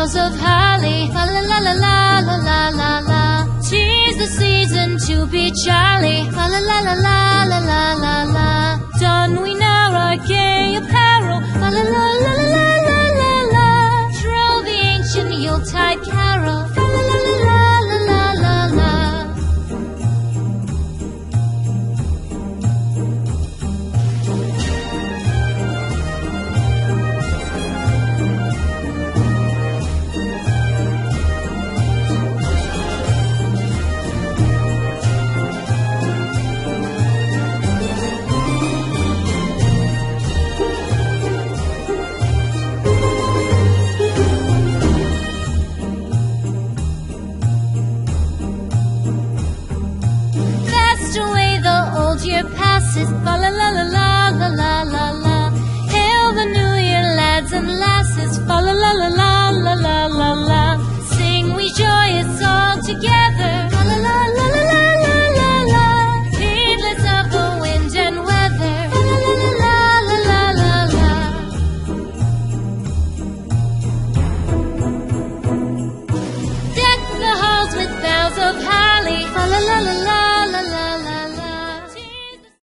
boughs of holly. La la la la la la la la la. 'Tis the season to be jolly. La la la la la la la la la. Don we now our gay apparel. La la la la la la la la. Troll the ancient Yuletide carol. La la la la la la la la. Year passes, fa la